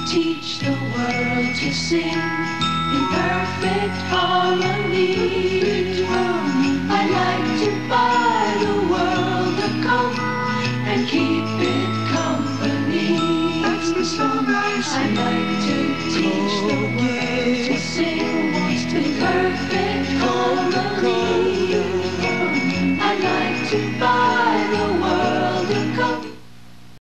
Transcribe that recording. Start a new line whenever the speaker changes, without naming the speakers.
teach the world to sing in perfect harmony. I'd like to buy the world a Coke and keep it company. That's the song I sing. I'd like to teach the world to sing in perfect harmony. I'd like to buy